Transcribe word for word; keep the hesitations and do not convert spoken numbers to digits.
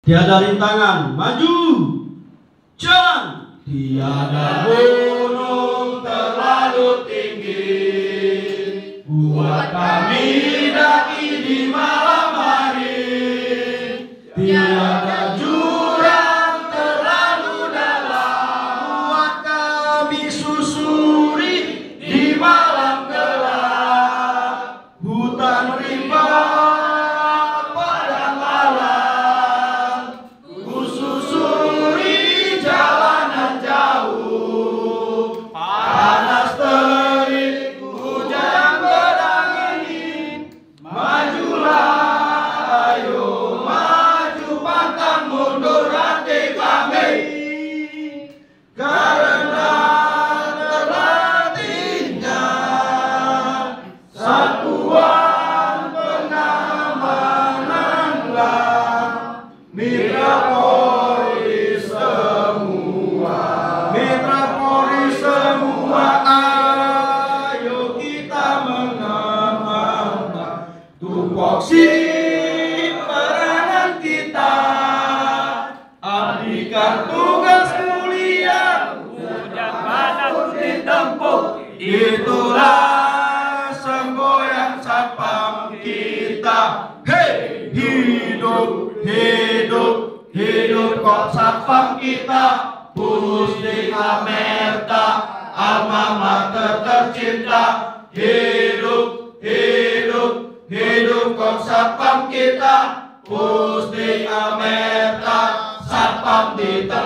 Tiada rintangan, maju, jalan. Tiada gunung terlalu tinggi buat kami daki di malam hari. Tiada jurang terlalu dalam buat kami susuri di malam gelap. Hutan rimba padang malam, ku susuri jalanan jauh. Panas terik, hujan berangin, majulah ayo maju, pantang mundur hati kami. Karena terlatihnya satuan pengamananlah mitra Polri semua. Mitra Polri semua, ayo kita mengamankan tupoksi peranan kita. Abdikan tugas mulia, Hujan panas ditempuh, itulah semboyan satpam kita. Hei, hidup, hidup, hidup kok satpam kita. Pusdika Merta, alma mater tercinta. Hidup, hidup, hidup kok satpam kita. Pusdika Merta, satpam di